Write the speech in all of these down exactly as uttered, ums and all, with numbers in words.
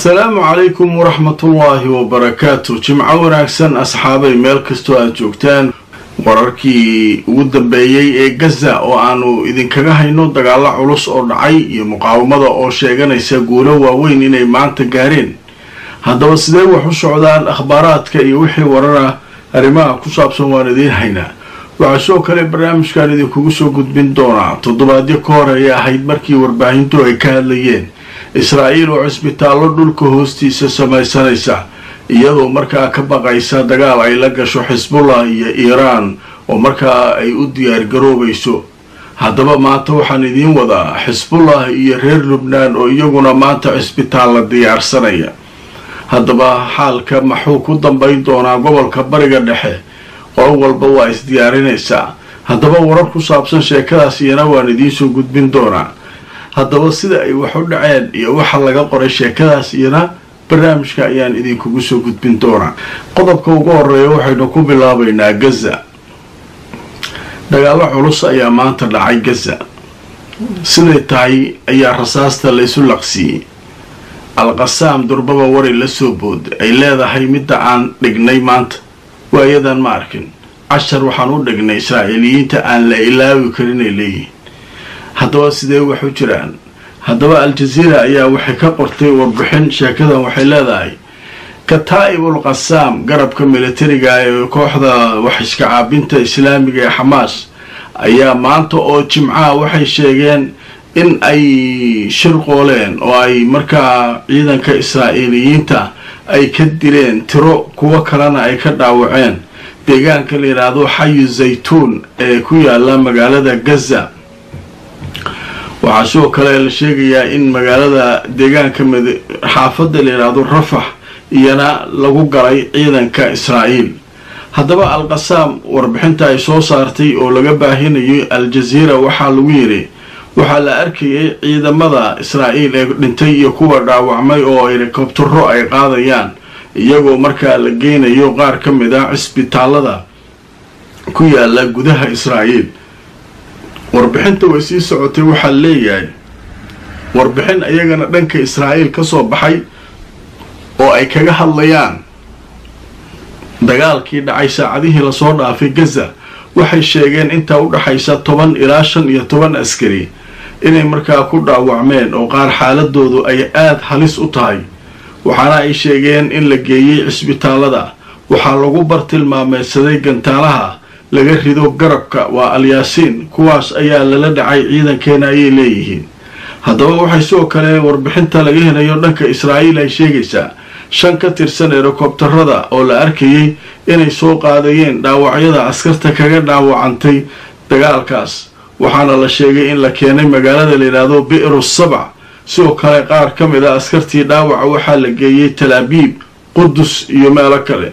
السلام عليكم ورحمة الله وبركاته. جمعة وناكسن أصحابي ميلكستو أجوكتان wararkii ugu dambeeyay ee Gaza oo aanu idin kaga hayno dagaal culus oo dhacay iyo muqaawamada oo sheeganaysa guulo waaweyn inay maanta gaareen. haddaba sidee wax u socdaan akhbaaraadka iyo wixii warara arrimaha ku saabsan waan idin haynaa. waxa soo kale barnaamijkan idin kugu soo gudbin doonaa toddobaadyo ka hor ay ahayd markii warbaahintu ay ka hadlayeen Israa'iil oo cisbitaallo dhulka hoostiisa samaysanaysa iyadoo markaa ka baqaysa dagaal ay la gasho Xisbullah iyo Iiraan oo markaa ay u diyaar garoobayso. haddaba maanta waxaan idin wadaa Xisbullah iyo reer Lubnaan oo iyaguna maanta cisbitaal la diyaarsanaya. haddaba xaalka maxuu ku dambayn doonaa gobolka bariga dhexe oo walba waa is diyaarinaysaa. haddaba warar ku saabsan sheekadaas iyana waan idiin soo gudbin doonaa. haddaba sida ay wax u dhaceen iyo waxa laga qoray sheekadaas iyana barnaamijka ayaan idinkugu soo gudbin doonaa. qodobka ugu horeeya waxaynu ku bilaabaynaa Gaza. dagaalo culus ayaa maanta dhacay Gaza. siday tahay ayaa rasaasta la isu laqsiyey. Al-Qassam durbaba wari la soo booday ay leedahay midda aan dhignay maanta waayadan ma arkin cashar waxaan u dhignay Israa'iiliyiinta aan la ilaawi karin ay leeyihiin. haddaba sidee wax u jiraan? haddaba Al-Jazeera ayaa waxay ka qortay warbixin sheekadan waxay leedahay Kataa'ibul Qassam garabka militariga ee kooxda wax iska caabinta Islaamiga ee Hamas ayaa maanta oo Jimcaha waxay sheegeen in ay shirqooleen oo ay markaa ciidanka Israa'iiliyiinta ay ka dileen tiro kuwa kalena ay ka dhaawaceen deegaanka la yiraahdo Xayu Zaytuun ee ku yaala magaalada Gaza. waxaa soo kale la sheegayaa in magaalada deegaanka xaafadda la yiraahdo Rafah iyana lagu galay ciidanka Israa'iil. haddaba Al-Qassam warbixinta ay soo saartay oo laga baahinayo Al-Jazeera waxaa lagu yiri waxaa la arkayay ciidamada Israa'iil ee dhintay iyo kuwa dhaawacmay oo helikobtaro ay qaadayaan iyagoo markaa la geynayo qaar ka mid ah cisbitaalada ku yaala gudaha Israa'iil. warbixinta way sii socotay waxaa leeyahay warbixin ayagana dhanka Israa'iil ka soo baxay oo ay kaga hadlayaan dagaalkii dhacay saacadihii la soo dhaafay Gaza. waxay sheegeen inta u dhaxaysa toban ilaa shan iyo toban askari inay markaa ku dhaawacmeen oo qaar xaaladoodu ay aad halis u tahay. waxaana ay sheegeen in la geeyay cisbitaalada waxaa lagu bartilmaameedsaday gantaalaha laga rido garabka waa Al-Yaasiin kuwaas ayaa lala dhacay ciidankeena ayay leeyihiin. haddaba waxay soo kale warbixinta laga helayo dhanka Israa'iil ay sheegaysaa shan ka tirsan helikobtarada oo la arkayay inay soo qaadayeen dhaawacyada askarta kaga dhaawacantay dagaalkaas. waxaana la sheegay in la keenay magaalada la yiraahdo Bi'ru Sab'a. sidoo kale qaar ka mid ah askartii dhaawaca waxaa la geeyay Tel Aviv, Qudus iyo meelo kale.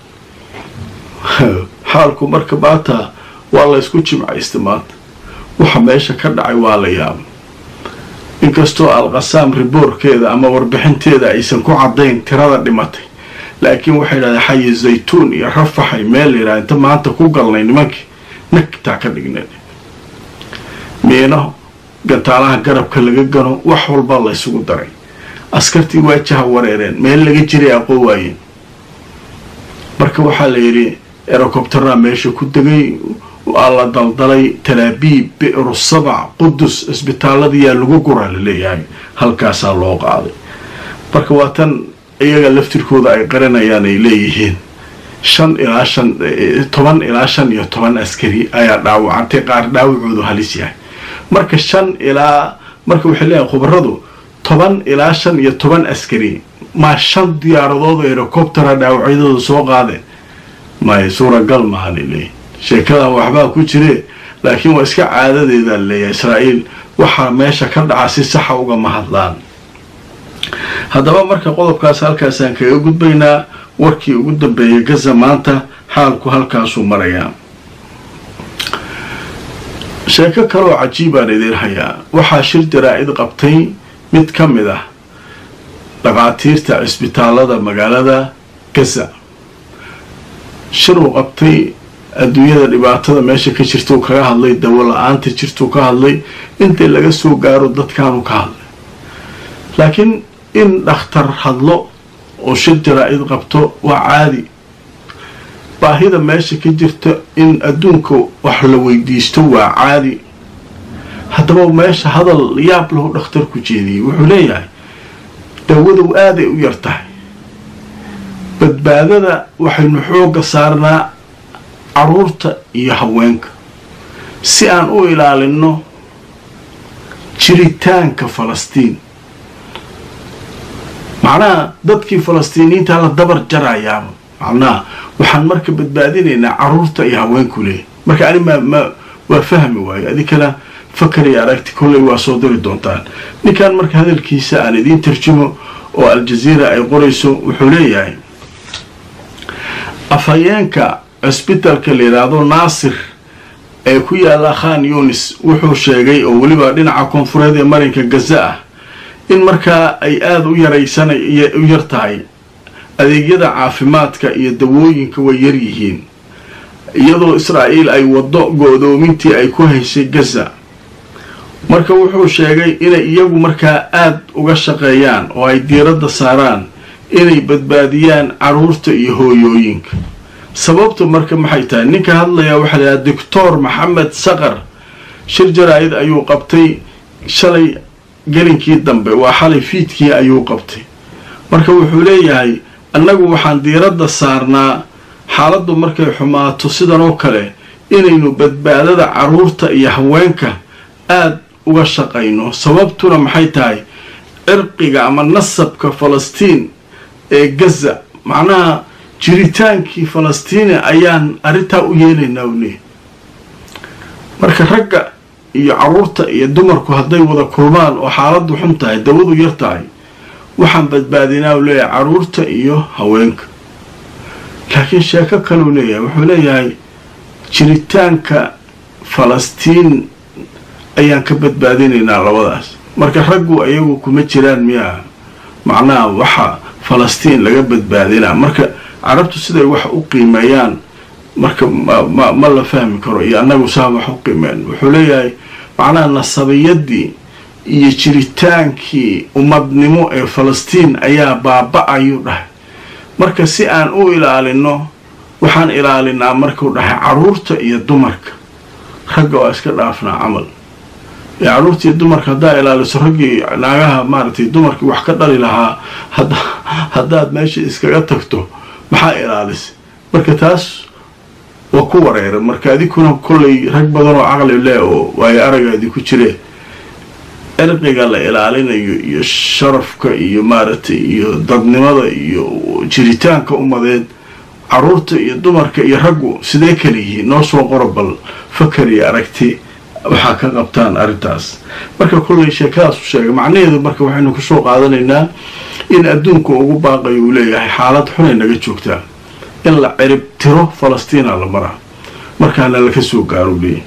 xaalku marka baata waa la isku jimcaystay maanta. waxa meesha ka dhacay waa la yaabay. inkastoo Al-Qassam riboorkeeda ama warbixinteeda aysan ku cadayn tirada dhimatay laakiin waxay yiraahdeen Xayu Zaytuun iyo Rafah ay meel yiraahdo inta maanta ku galnay nimankii nagta ka dhignay meeno gantaalaha garabka laga gano wax walba la isugu daray. askartii waajaha wareereen meel laga jiray aqoon waayeen. marka waxaa la yiri helikobtara meesha ku degay waa la daldalay Tel Aviv, Bi'ru Sab'a, Qudus isbitaaladii lagu guraa la leeyahay halkaasaa loo qaaday. marka waa tan iyaga laftirkooda ay qaranayaan ay leeyihiin shan ilaa shan toban ilaa shan iyo toban askari ayaa dhaawacantay qaar dhaawacoodu halis yahay. marka shan ilaa marka waxay leeyahay khubaradu toban ilaa shan iyo toban askari ma shan diyaaradood oo helikobtara dhaawacyadooda soo qaadeen ma suuragal ma ahan. sheekada waxba ku jire laakiin waa iska caadadeeda leeyahay Israa'iil waxa meesha ka dhaca si sax ah uga mahadlaan. haddaba marka qodobkaas halkaas aan kaga gudbaynaa warkii ugu dambeeyay Gaza maanta xaalku halkaas uu marayaa. sheeko kale oo cajiib ah idin hayaa. waxaa shir jaraa'id qabtay mid ka mid ah dhaqaatiirta cisbitaalada magaalada Gaza. shir uu qabtay adduunyada dhibaatada meesha ka jirta kaga hadlay dawo la'aanta jirta ka hadlay inta laga soo gaaro dadkaanu ka hadlay. laakiin in dhakhtar hadlo oo shir jaraa'id qabto waa caadi baahida meesha ka jirta in adduunka wax la weydiisto waa caadi haddaba meesha hadal yaab lahu dhakhtar ku jeediyey wuxuu leeyahay dawadu aaday u yar tahay badbaadada waxaynu xoogga saarnaa caruurta iyo haweenka si aan u ilaalino jiritaanka falastiin macnaha dadkii falastiiniyiinta la dabar jarayaaba macnaha waxaan marka badbaadinaynaa caruurta iyo haweenku leeyahay marka ani ma ma waa fahmi waayo adinkana fakar iyo aragti kolley waa soo diri doontaan ninkan marka hadalkiisa aan idiin tarjumo oo aljaziira ay qorayso wuxuu leeyahay afhayeenka cisbitaalka la yidhaahdo naasir ee ku yaala khan yunis wuxuu sheegay oo weliba dhinaca koonfureed ee marinka gaza ah in markaa ay aada u yaraysanay u yar tahay adeegyada caafimaadka iyo dawooyinka way yar yihiin iyadoo israa'iil ay waddo go'doomintii ay ku haysay gaza marka wuxuu sheegay inay iyagu markaa aada uga shaqeeyaan oo ay diiradda saaraan inay badbaadiyaan caruurta iyo hooyooyinka sababtu marka maxay tahay ninka hadlaya waxaa la yidhaha doctor maxamed saqar shir jaraa'id ayuu qabtay shalay gelinkii dambe waa xalay fiidkii ayuu qabtay marka wuxuu leeyahay annagu waxaan diiradda saarnaa xaaladdu markay xumaato sidan oo kale inaynu badbaadada caruurta iyo haweenka aada uga shaqayno sababtuna maxay tahay cirqiga ama nasabka falastiin ee gaza macnaha jiritaankii falastiini ayaan arrintaa u yeelaynaa u leeyahy marka ragga iyo caruurta iyo dumarku hadday wada kulmaan oo xaaladdu xun tahay dawadu yar tahay waxaan badbaadinaa u leeyahay caruurta iyo haweenka laakiin sheeko kaleu leeyahay wuxuu leeyahay jiritaanka falastiin ayaan ka badbaadinaynaa labadaas marka raggu ayagu kuma jiraan miyaa macnaha waxa falastiin laga badbaadinaa marka carabtu siday wax u qiimeeyaan marka ma ma la fahmi karo iyo annagu saa wax u qiimeen wuxuu leeyahay macnaha nasabiyadii iyo jiritaankii ummadnimo ee falastiin ayaa baaba-ayuu dhahay marka si aan u ilaalino waxaan ilaalinaa markuu dhahay caruurta iyo dumarka ragga waa iska dhaafnaa camal ee caruurta iyo dumarka haddaa ilaaliso raggii naagaha maaragtay dumarkii wax ka dhali lahaa hadda haddaad meesha iskaga tagto maxaa ilaalisa marka taas waa ku wareera marka adikuna kollay rag badan oo caqli leh oo waayo aragaadi ku jireen cirqiga la ilaalinayo iyo sharafka iyo maaragtay iyo dadnimada iyo jiritaanka ummadeed caruurta iyo dumarka iyo raggu sidee kala yihiin noo soo qoro bal fakar iyo aragti waxaa ka qabtaan arrintaas marka kollay sheekadaas u sheegay macnaheedu marka waxaynu kusoo qaadanaynaa in adduunku ugu baaqayo uu leeyahay xaalad xunay naga joogtaa in la cirib tiro falastiina la maraa markaana laka soo gaaro leeyahay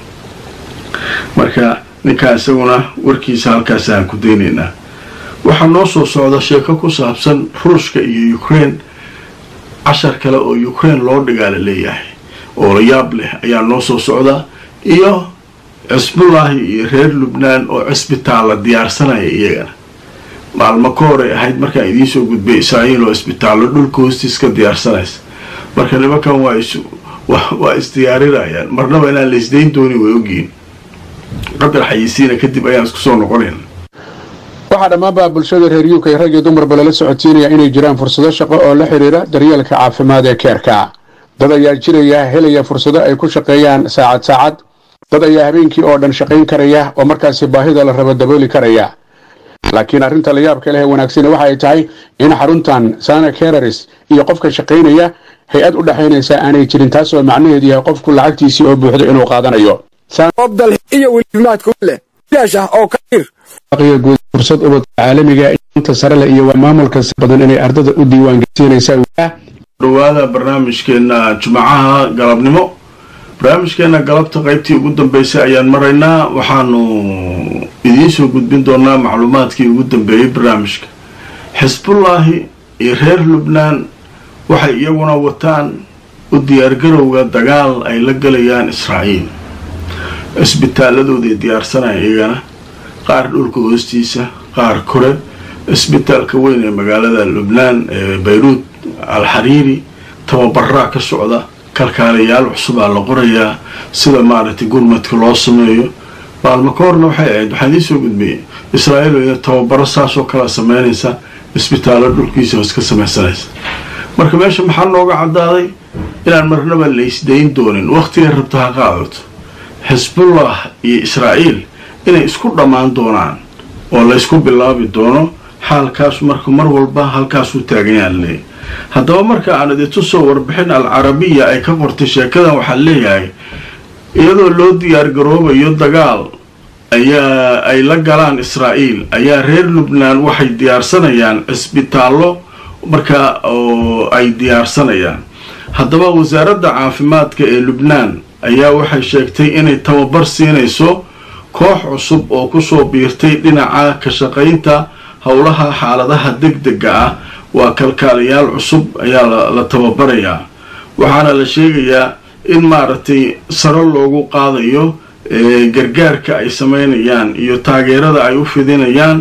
marka ninkaa isaguna warkiisa halkaasaan ku daynaynaa waxaa noo soo socda sheeko ku saabsan ruushka iyo ukraine cashar kale oo ukraine loo dhigaa la leeyahay oo la yaab leh ayaa noo soo socda iyo cisbullaahi iyo reer lubnaan oo cisbitaal la diyaarsanaya iyagana maalmo ka hore ahayd markaan idiin soo gudbay israa'iil oo cisbitaallo dhulka hoostiis ka diyaarsanaysa marka nimankan waa is waa isdiyaarinayaan marnaba inaan la isdayn doonin way ogyihiin qadar xayisiina kadib ayaan isku soo noqonayna waxaa dhammaanba bulshada reer U K rag iyo dumarba lala socodsiinaya inay jiraan fursado shaqo oo la xiriira daryeelka caafimaad ee keerka dad ayaa jiraya helaya fursado ay ku shaqeeyaan saacad saacad dad ayaa habeenkii oo dhan shaqayn karaya oo markaasi baahida la rabo dabooli karaya laakiin arrinta la yaabka leh wanaagsan waxa ay tahay in xaruntan Sana Carers iyo qofka shaqaynaya hay-ad u dhaxaynaysa aanay jirin taas oo macnaheedu yahay qofku lacagtiisii oo buuxda inuu qaadanayo afdal iyo welimaad ku leh ilaasha oo ka tir aqiyo guud fursad ubad caalamiga inta sare leh iyo maamulka badan inay ardada u diiwaan gelinaysaa dhawaada barnaamijkeena Jumcaha galabnimo barnaamijkeena galabta qaybtii ugu dambeysay ayaan maraynaa waxaanu idiin soo gudbin doonaa macluumaadkii ugu dambeeyay barnaamijka Xisbullaahi iyo reer Lubnaan waxay iyaguna wataan u diyaargarowga dagaal ay la galayaan Israa'iil isbitaaladooda diyaarsanaya iyagana qaar dhulka hoostiisa qaar kore isbitaalka weyn ee magaalada lubnaan ee bayruud alxariiri tababaraa ka socda kalkaalayaal cusubaa la qorayaa sida maaragtay gurmadka loo sameeyo maalmo ka horna waxay ahayd waxaan idiin soo gudbiyey israa'iil ina tababaro saasoo kala sameynaysa isbitaallo dhulkiisa hoos ka samaysanaysa marka meesha maxaa nooga caddaaday inaan marnaba laysdayn doonin wakhtiga rabta ha qaadato xisbullah iyo israa'iil inay isku dhammaan doonaan oo laysku bilaabi doono xaalkaas marka mar walba halkaasuu taaganyaan leeyahy haddaba marka aan idintu soo warbixin alcarabiya ay ka qortay sheekadan waxaa leeyahay iyadoo loo diyaargaroobayo dagaal ayaa ay la galaan israa'iil ayaa reer lubnaan waxay diyaarsanayaan cisbitaallo markaa oo ay diyaarsanayaan haddaba wasaaradda caafimaadka ee lubnaan ayaa waxay sheegtay inay tababar siinayso koox cusub oo kusoo biirtay dhinaca ka shaqaynta howlaha xaaladaha degdega ah waa kalkaalayaal cusub ayaa la tababarayaa waxaana la sheegayaa in maaragtay saro loogu qaadayo gargaarka ay sameynayaan iyo taageerada ay u fidinayaan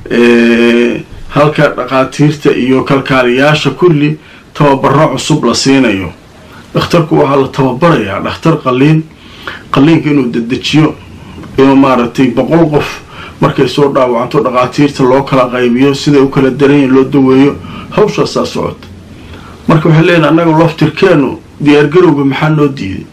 halka dhaqaatiirta iyo kalkaalayaasha kulli tababaro cusub la siinayo dhakhtarku waxaa la tababarayaa dhakhtar qaliin qaliinka inuu dedejiyo inuu maaragtay boqol qof markay soo dhaawacanto dhaqaatiirta loo kala qaybiyo siday u kala daranyiin loo daweeyo hawshaasaa socota marka waxay leeyihin annaga loftirkeenu diyaargarowga maxaa noo diiday